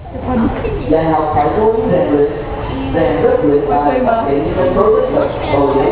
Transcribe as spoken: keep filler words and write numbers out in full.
Dạy học phải cố gắng rèn luyện, rèn rất luyện và phát triển những cái tố tích cực bồi dưỡng